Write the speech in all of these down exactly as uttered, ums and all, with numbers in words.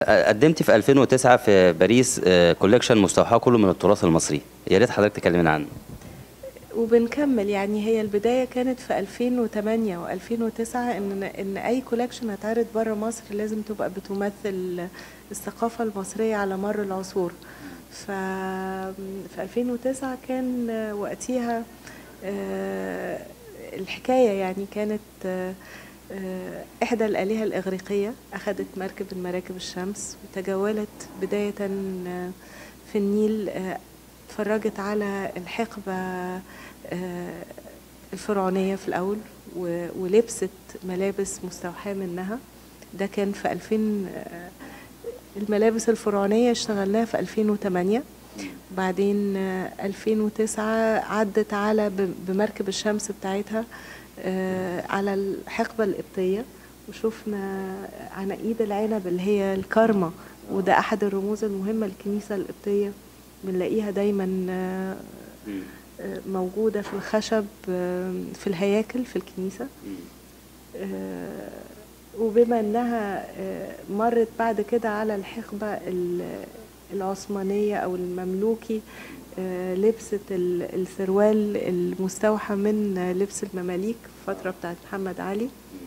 قدمتي في ألفين وتسعة في باريس كوليكشن مستوحاه كله من التراث المصري، يا ريت حضرتك تكلمينا عنه. وبنكمل، يعني هي البداية كانت في ألفين وتمانية وألفين وتسعة ان ان اي كولكشن هتعرض بره مصر لازم تبقى بتمثل الثقافة المصرية على مر العصور. ف في ألفين وتسعة كان وقتها آه، الحكاية يعني كانت آه، آه، إحدى الآلهة الإغريقية أخذت مركب من مراكب الشمس وتجولت بداية آه، في النيل، آه، اتفرجت على الحقبة آه، الفرعونية في الأول ولبست ملابس مستوحاة منها. ده كان في ألفين. آه، الملابس الفرعونية اشتغلناها في ألفين وتمانية. بعدين آه، ألفين وتسعة عدت على بمركب الشمس بتاعتها آه، على الحقبة القبطية، وشفنا عناقيد العنب اللي هي الكرمة، وده أحد الرموز المهمة للكنيسة القبطية، بنلاقيها دايما آه، آه، موجودة في الخشب آه، في الهياكل في الكنيسة. آه، وبما أنها آه، مرت بعد كده على الحقبة العثمانية أو المملوكي، آه، لبست السروال المستوحى من لبس المماليك الفترة بتاعت محمد علي،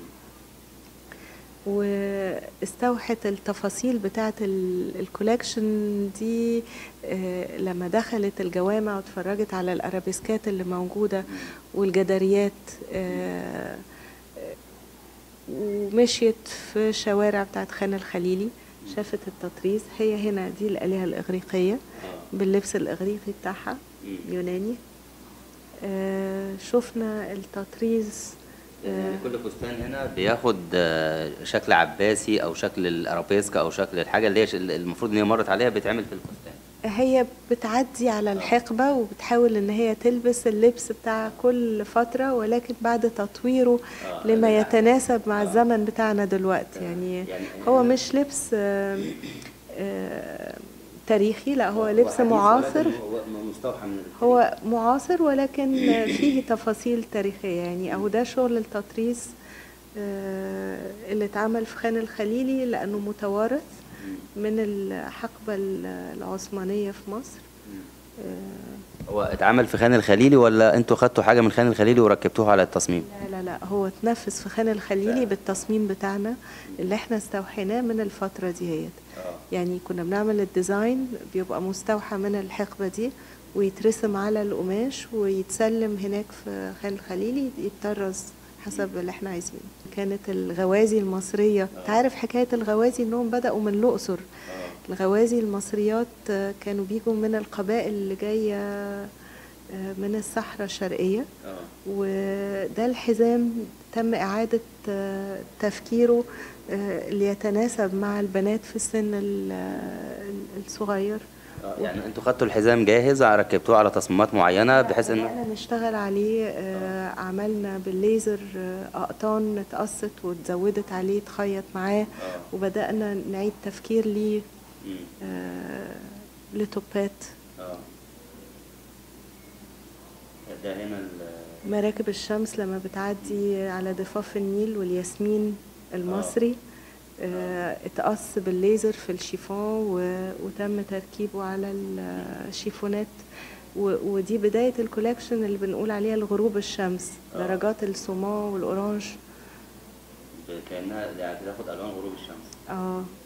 واستوحت التفاصيل بتاعت الكولكشن دي آه، لما دخلت الجوامع واتفرجت على الأرابيسكات اللي موجودة والجداريات، آه، ومشيت في شوارع بتاعت خان الخليلي، شافت التطريز. هي هنا دي الآلهة الإغريقية باللبس الإغريقي بتاعها يوناني. آه شفنا التطريز. يعني كل فستان هنا بياخد شكل عباسي او شكل الارابيسك او شكل الحاجه اللي هي المفروض ان هي مرت عليها بيتعمل في الفستان. هي بتعدي على الحقبة وبتحاول ان هي تلبس اللبس بتاع كل فترة، ولكن بعد تطويره لما يتناسب مع الزمن بتاعنا دلوقتي. يعني هو مش لبس آه آه تاريخي، لا هو لبس معاصر. هو معاصر ولكن فيه تفاصيل تاريخية. يعني اهو ده شغل التطريز آه اللي اتعمل في خان الخليلي لانه متوارث من الحقبة العثمانية في مصر. هو اتعمل في خان الخليلي ولا انتوا خدتوا حاجة من خان الخليلي وركبتوها على التصميم؟ لا لا لا، هو اتنفذ في خان الخليلي بالتصميم بتاعنا اللي احنا استوحيناه من الفترة دي. هي يعني كنا بنعمل الديزاين بيبقى مستوحى من الحقبة دي ويترسم على القماش ويتسلم هناك في خان الخليلي يتطرز حسب اللي احنا عايزينه. كانت الغوازي المصرية، تعرف حكاية الغوازي انهم بدأوا من الأقصر. الغوازي المصريات كانوا بيجوا من القبائل اللي جاية من الصحراء الشرقية، وده الحزام تم إعادة تفكيره ليتناسب مع البنات في السن الصغير. يعني انتوا خدتوا الحزام جاهز ركبتوه على تصميمات معينه بحيث ان احنا نشتغل عليه. آه عملنا بالليزر آه اقطان اتقصت واتزودت عليه تخيط معاه، وبدانا نعيد تفكير ليه آه لتوبات. ده هنا مراكب الشمس لما بتعدي على ضفاف النيل والياسمين المصري آه اتقص بالليزر في الشيفون وتم تركيبه على الشيفونات. ودي بداية الكولكشن اللي بنقول عليها الغروب الشمس. أوه. درجات السومان والأورانج كأنها يعني تاخد ألوان غروب الشمس. اه